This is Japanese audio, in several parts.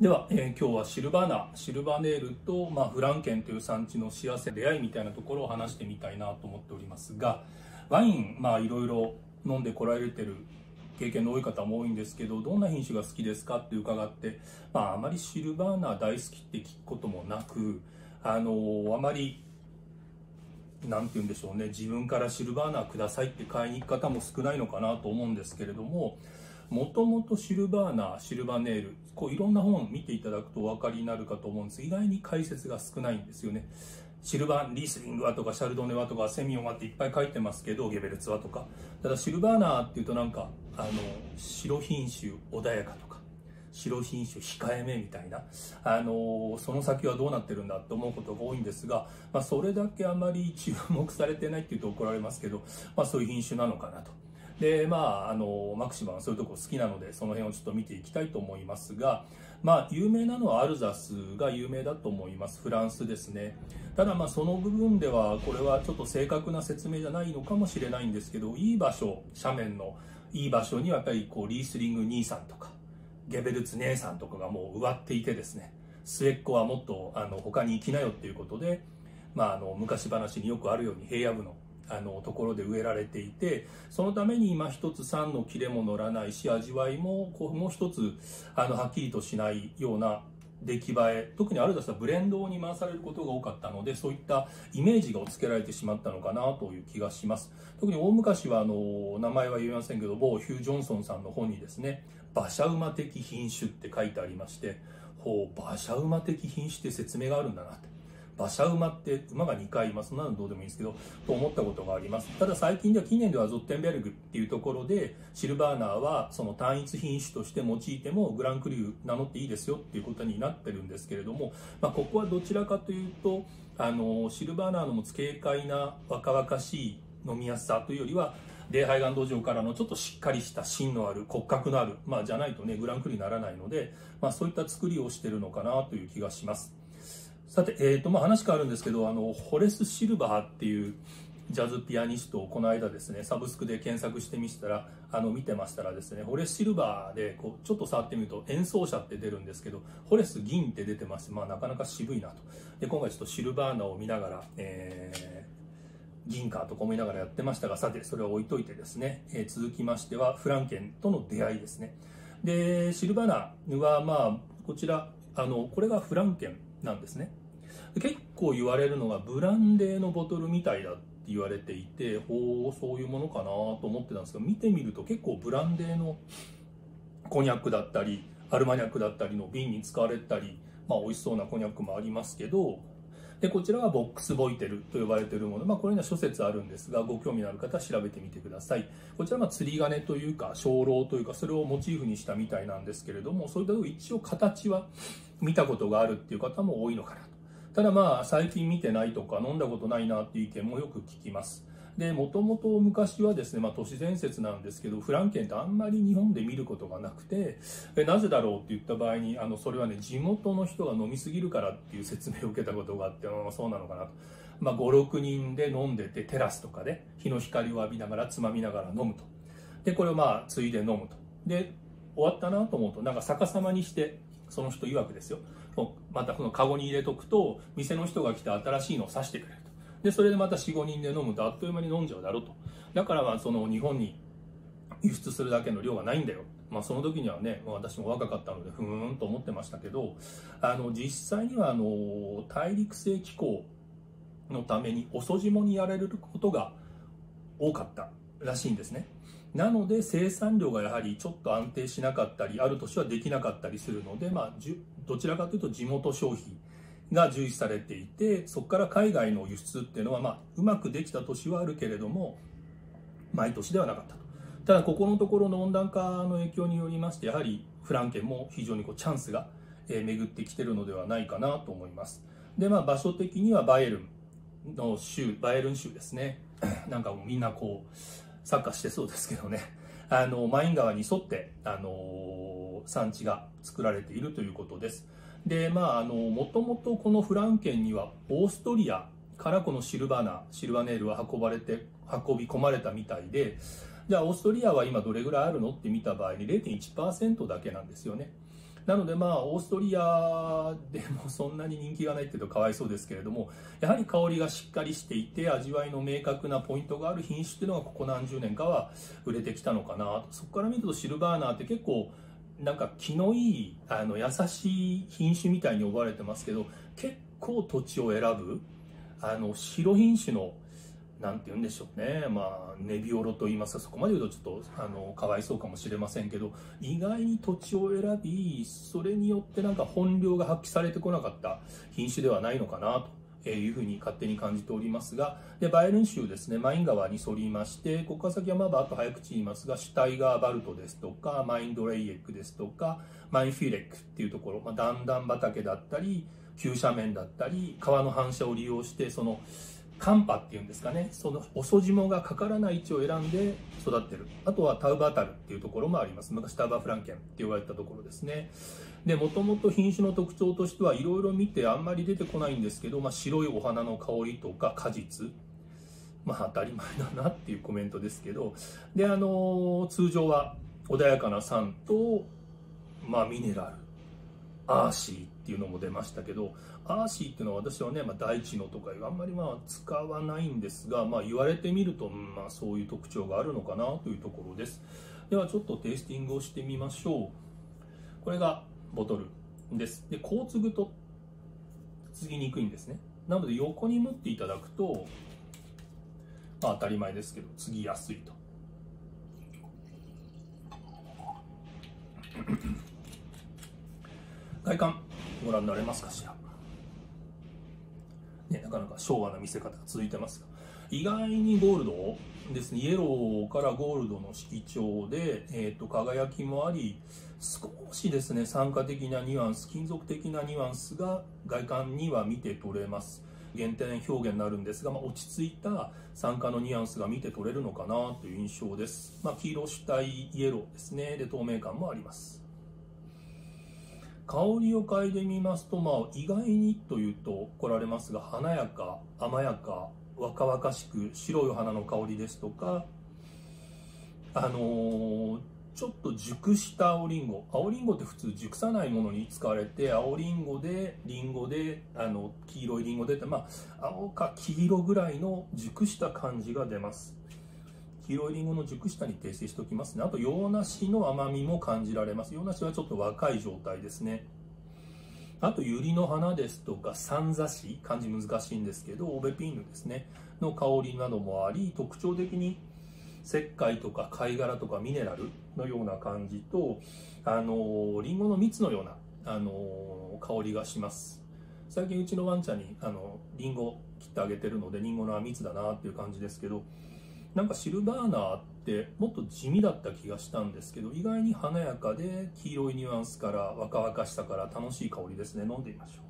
では、今日はシルバーネールと、フランケンという産地の幸せ出会いみたいなところを話してみたいなと思っておりますが、ワイン、いろいろ飲んでこられてる経験の多い方も多いんですけど、どんな品種が好きですかって伺って、あまりシルバーナ大好きって聞くこともなく、あまりなんて言うんでしょうね、自分からシルバーナくださいって買いに行く方も少ないのかなと思うんですけれども、もともとシルバーナ、シルバーネール、いろんな本見ていただくとお分かりになるかと思うんです。意外に解説が少ないんですよね。シルバー、リースリングはとか、シャルドネはとか、セミオンはっていっぱい書いてますけど、ゲベルツはとか。ただシルバーナーっていうと白品種穏やかとか、白品種控えめみたいな、その先はどうなってるんだと思うことが多いんですが、それだけあまり注目されてないっていうと怒られますけど、そういう品種なのかなと。で、マクシマはそういうとこ好きなので、その辺をちょっと見ていきたいと思いますが、有名なのはアルザスが有名だと思います。フランスですね。ただその部分では、これはちょっと正確な説明じゃないのかもしれないんですけど、いい場所、斜面のいい場所にはやっぱりリースリング兄さんとか、ゲベルツ姉さんとかがもう植わっていてですね、末っ子はもっと他に行きなよっていうことで、昔話によくあるように平野部のところで植えられていて、そのために今一つ酸の切れも乗らないし、味わいももう一つはっきりとしないような出来栄え、特にアルザスはブレンドに回されることが多かったので、そういったイメージがつけられてしまったのかなという気がします。特に大昔は名前は言えませんけど、某ヒュー・ジョンソンさんの本にですね、馬車馬的品種って書いてありまして、馬車馬的品種って説明があるんだなって。馬車馬って馬が2回います。そんなのどうでもいいんですけど、と思ったことがあります。ただ近年ではゾッテンベルグっていうところで、シルバーナーはその単一品種として用いてもグランクリュー名乗っていいですよっていうことになってるんですけれども、ここはどちらかというと、シルバーナーの持つ軽快な若々しい飲みやすさというよりは、礼拝岩土壌からのちょっとしっかりした芯のある骨格のある、じゃないとねグランクリューにならないので、そういった作りをしてるのかなという気がします。さて、話変わるんですけど、ホレス・シルバーっていうジャズピアニストをこの間ですね、サブスクで検索してみたら、見てましたらですね、ホレス・シルバーでちょっと触ってみると演奏者って出るんですけど、ホレス・銀って出てまして、なかなか渋いなと。で、今回ちょっとシルバーナを見ながら、銀かとか思いながらやってましたが、さて、それを置いといてですね、続きましては、フランケンとの出会いですね。で、シルバーナは、こちら、これがフランケンなんですね。結構言われるのがブランデーのボトルみたいだって言われていて、そういうものかなと思ってたんですけど、見てみると結構ブランデーのコニャックだったりアルマニャックだったりの瓶に使われたり、美味しそうなコニャックもありますけど、でこちらはボックスボイテルと呼ばれているもの、これには諸説あるんですが、ご興味のある方は調べてみてください。こちらは釣り鐘というか鐘楼というか、それをモチーフにしたみたいなんですけれども、そういった一応形は見たことがあるっていう方も多いのかなと。ただ最近見てないとか飲んだことないなっていう意見もよく聞きます。で、もともと昔はですね、都市伝説なんですけど、フランケンってあんまり日本で見ることがなくて、なぜだろうって言った場合に、それはね、地元の人が飲みすぎるからっていう説明を受けたことがあって、そうなのかなと。5、6人で飲んでて、テラスとかで日の光を浴びながら、つまみながら飲むと。で、これをついで飲むと。で、終わったなと思うと、逆さまにして、その人曰くですよ。またこのカゴに入れとくと、店の人が来て新しいのを刺してくれると。で、それでまた4、5人で飲むとあっという間に飲んじゃうだろうと。だからその日本に輸出するだけの量がないんだよ。その時にはね、私も若かったので、ふーんと思ってましたけど、実際には大陸性気候のために遅霜にやられることが多かったらしいんですね。なので生産量がやはりちょっと安定しなかったり、ある年はできなかったりするので、どちらかというと地元消費が重視されていて、そこから海外の輸出っていうのはうまくできた年はあるけれども、毎年ではなかったと。ただここのところの温暖化の影響によりまして、やはりフランケンも非常にチャンスが巡ってきてるのではないかなと思います。で、場所的にはバイエルン州ですね。なんかもうみんなサッカーしてそうですけどね、マイン川に沿って、産地が作られているということです。で、もともとこのフランケンにはオーストリアからこのシルバーネールは運び込まれたみたいで、じゃあオーストリアは今どれぐらいあるのって見た場合に 0.1% だけなんですよね。 なのでオーストリアでもそんなに人気がないっていうとかわいそうですけれども、やはり香りがしっかりしていて味わいの明確なポイントがある品種っていうのがここ何十年かは売れてきたのかな。そこから見るとシルバーナーって結構なんか気のいい優しい品種みたいに呼ばれてますけど、結構土地を選ぶ白品種のなんて言うんでしょうね、ネビオロと言いますか、そこまで言うとちょっとかわいそうかもしれませんけど、意外に土地を選び、それによってなんか本領が発揮されてこなかった品種ではないのかなというふうに勝手に感じておりますが、でバイエルン州ですね、マイン川に沿りまして、ここから先はあと早口言いますが、シュタイガーバルトですとか、マインドレイエックですとか、マインフィレックっていうところ、段々畑だったり、急斜面だったり、川の反射を利用して、その寒波っていうんですかね、その遅霜がかからない位置を選んで育ってる。あとはタウバータルっていうところもあります。昔タウバーフランケンって言われたところですね。で、もともと品種の特徴としてはいろいろ見てあんまり出てこないんですけど、白いお花の香りとか果実、当たり前だなっていうコメントですけど、で、通常は穏やかな酸と、ミネラル、アーシーっていうのも出ましたけど、アーシーっていうのは私はね、大地のとかあんまり使わないんですが、言われてみると、そういう特徴があるのかなというところです。ではちょっとテイスティングをしてみましょう。これがボトルです。で、こう継ぐと継ぎにくいんですね。なので横に持っていただくと、当たり前ですけど継ぎやすいと。外観ご覧になれますかしら。なかなか昭和な見せ方が続いてますが、意外にゴールドですね、イエローからゴールドの色調で、輝きもあり、少しですね酸化的なニュアンス、金属的なニュアンスが外観には見て取れます。減点表現になるんですが、落ち着いた酸化のニュアンスが見て取れるのかなという印象です。黄色主体イエローですね。で、透明感もあります。香りを嗅いでみますと、意外にというと来られますが、華やか、甘やか、若々しく白いお花の香りですとか、ちょっと熟した青りんごって普通熟さないものに使われて、青りんごで黄色いりんごでって、青か黄色ぐらいの熟した感じが出ます。黄色いりんごの熟したに訂正しておきますね。あと洋梨の甘みも感じられます。洋梨はちょっと若い状態ですね。あとユリの花ですとかサンザシ、漢字難しいんですけどオベピーヌですねの香りなどもあり、特徴的に石灰とか貝殻とかミネラルのような感じと、リンゴの蜜のような香りがします。最近うちのワンちゃんにリンゴ切ってあげてるので、リンゴの蜜だなっていう感じですけど、なんかシルバーナーってもっと地味だった気がしたんですけど、意外に華やかで黄色いニュアンスから若々しさから楽しい香りですね。飲んでみましょ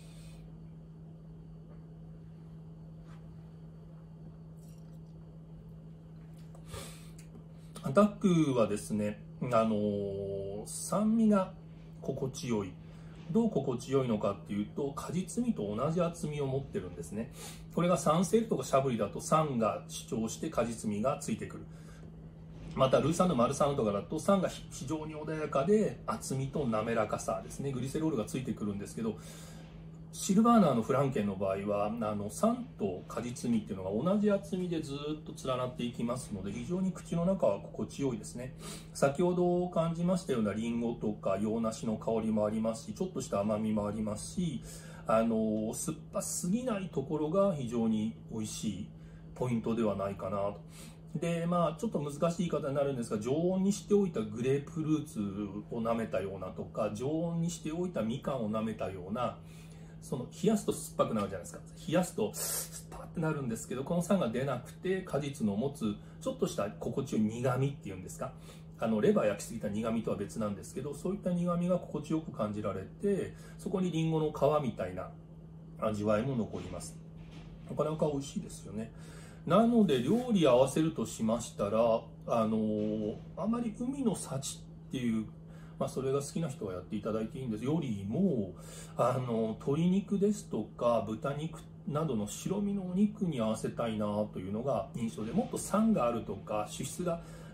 う。アタックはですね、酸味が心地よい。どう心地よいのかっていうと、果実味と同じ厚みを持ってるんですね。これがサンセールとかシャブリだと酸が主張して果実味がついてくる。またルーサンド、マルサンドとかだと酸が非常に穏やかで厚みと滑らかさですね、グリセロールがついてくるんですけど、シルバーナーのフランケンの場合は酸と果実味っていうのが同じ厚みでずっと連なっていきますので、非常に口の中は心地よいですね。先ほど感じましたようなリンゴとか洋梨の香りもありますし、ちょっとした甘みもありますし、酸っぱすぎないところが非常に美味しいポイントではないかなと。で、ちょっと難しい言い方になるんですが、常温にしておいたグレープフルーツを舐めたようなとか、常温にしておいたみかんを舐めたような、その冷やすと酸っぱくなるじゃないですか。冷やすと酸っぱってなるんですけど、この酸が出なくて果実の持つちょっとした心地よい苦みっていうんですか、レバー焼きすぎた苦みとは別なんですけど、そういった苦みが心地よく感じられて、そこにリンゴの皮みたいな味わいも残ります。なかなか美味しいですよね。なので料理合わせるとしましたら、あまり海の幸っていう、それが好きな人はやっていただいていいんですよりも、鶏肉ですとか豚肉などの白身のお肉に合わせたいなというのが印象で、もっと酸があるとか脂質が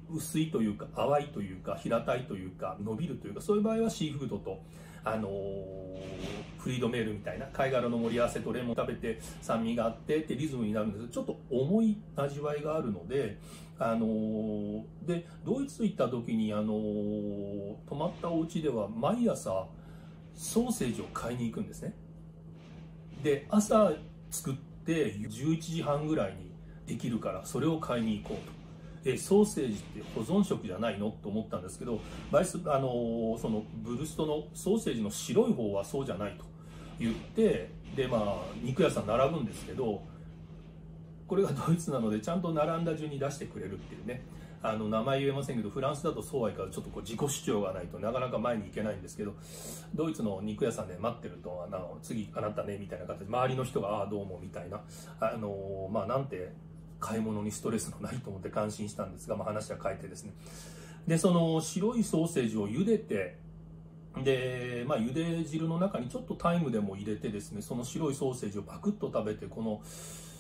薄いというか淡いというか平たいというか伸びるというか、そういう場合はシーフードとフリードメールみたいな貝殻の盛り合わせとレモン食べて酸味があってってリズムになるんですけど、ちょっと重い味わいがあるので、でドイツ行った時に泊まったお家では毎朝ソーセージを買いに行くんですね。で朝作って11時半ぐらいにできるからそれを買いに行こうと。ソーセージって保存食じゃないのと思ったんですけど、そのブルストのソーセージの白い方はそうじゃないと言って、で肉屋さん並ぶんですけど、これがドイツなのでちゃんと並んだ順に出してくれるっていうね、名前言えませんけど、フランスだとそうはいかずちょっと自己主張がないとなかなか前に行けないんですけど、ドイツの肉屋さんで待ってると次あなたねみたいな形で周りの人がああどうもみたいな、なんて買い物にストレスのないと思って感心したんですが、話は変えてですね、でその白いソーセージを茹でて、で茹で汁の中にちょっとタイムでも入れてですね、その白いソーセージをパクッと食べて、この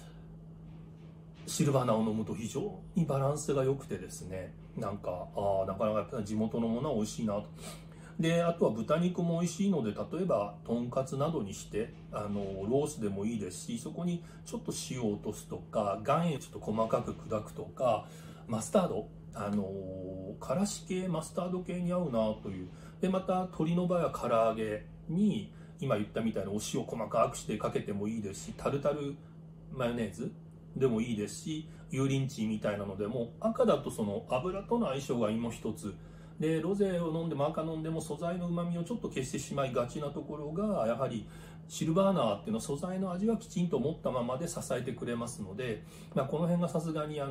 シルバーナを飲むと非常にバランスが良くてですね、なかなかやっぱり地元のものは美味しいなと。であとは豚肉も美味しいので、例えばとんかつなどにしてロースでもいいですし、そこにちょっと塩を落とすとか、岩塩ちょっと細かく砕くとか、マスタードからし系マスタード系に合うなという。でまた鶏の場合は唐揚げに今言ったみたいなお塩細かくしてかけてもいいですし、タルタルマヨネーズでもいいですし、油淋鶏みたいなのでも、赤だとその油との相性が芋一つで、ロゼを飲んでも赤飲んでも素材のうまみをちょっと消してしまいがちなところが、やはりシルバーナーっていうのは素材の味はきちんと持ったままで支えてくれますので、この辺がさすがに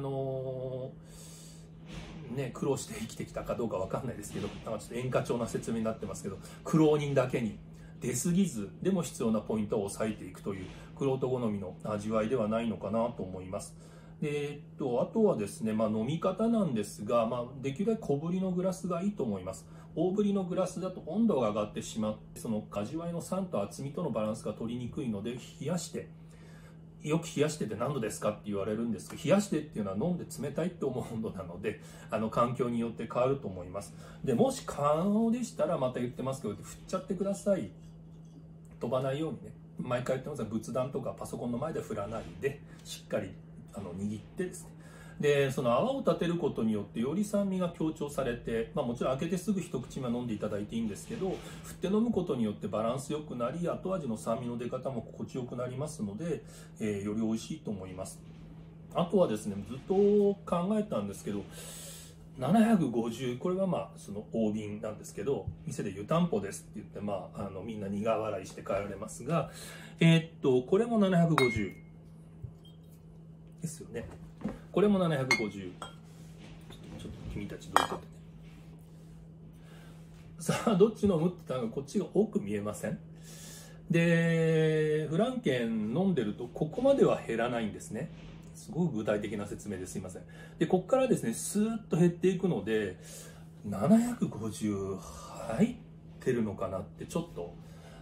苦労して生きてきたかどうかわかんないですけど、ちょっと演歌調な説明になってますけど、苦労人だけに出過ぎずでも必要なポイントを押さえていくという玄人好みの味わいではないのかなと思います。であとはですね、飲み方なんですが、できるだけ小ぶりのグラスがいいと思います。大ぶりのグラスだと温度が上がってしまって、その味わいの酸と厚みとのバランスが取りにくいので、冷やして、よく冷やしてて何度ですかって言われるんですけど、冷やしてっていうのは飲んで冷たいって思う温度なので、環境によって変わると思います。でもし可能でしたら、また言ってますけど、振っちゃってください。飛ばないようにね、毎回言ってますが、仏壇とかパソコンの前で振らないで、しっかり握ってですね、でその泡を立てることによってより酸味が強調されて、もちろん開けてすぐ一口目飲んでいただいていいんですけど、振って飲むことによってバランスよくなり、後味の酸味の出方も心地よくなりますので、より美味しいと思います。あとはですね、ずっと考えたんですけど、750、これはその大瓶なんですけど、店で湯たんぽですって言って、みんな苦笑いして帰られますが、これも750ですよね。これも750。ちょっと君たちどうかってね。さあどっち飲むって言ったらこっちが多く見えません？でフランケン飲んでるとここまでは減らないんですね。すごく具体的な説明ですいません。でここからですねスーッと減っていくので、750入ってるのかなってちょっと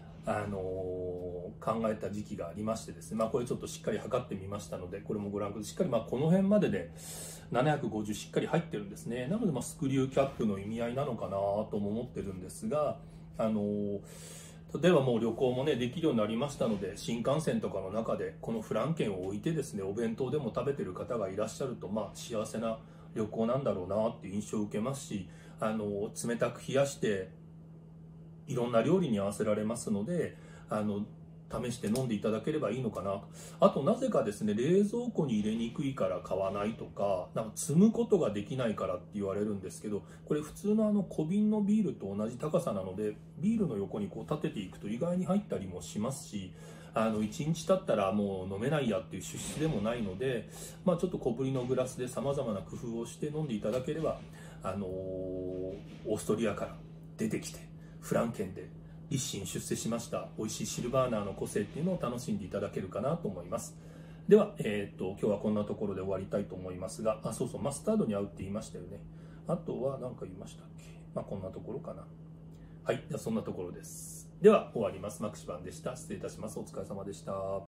考えた時期がありましてですね、これちょっとしっかり測ってみましたので、これもご覧ください。しっかりこの辺までで750しっかり入ってるんですね。なのでスクリューキャップの意味合いなのかなとも思ってるんですが、例えばもう旅行もねできるようになりましたので、新幹線とかの中でこのフランケンを置いてですねお弁当でも食べてる方がいらっしゃると、幸せな旅行なんだろうなっていう印象を受けますし、冷たく冷やしていろんな料理に合わせられますので、試して飲んでいただければいいのかなと。あとなぜかですね、冷蔵庫に入れにくいから買わないとか、積むことができないからって言われるんですけど、これ普通の小瓶のビールと同じ高さなので、ビールの横に立てていくと意外に入ったりもしますし、1日経ったらもう飲めないやっていう出資でもないので、ちょっと小ぶりのグラスでさまざまな工夫をして飲んでいただければ、オーストリアから出てきてフランケンで一身出世しました美味しいシルバーナーの個性っていうのを楽しんでいただけるかなと思います。では、今日はこんなところで終わりたいと思いますが、そうそう、マスタードに合うって言いましたよね。あとは何か言いましたっけ。こんなところかな。はい、じゃあそんなところです。では終わります。マクシバンでした。失礼いたします。お疲れ様でした。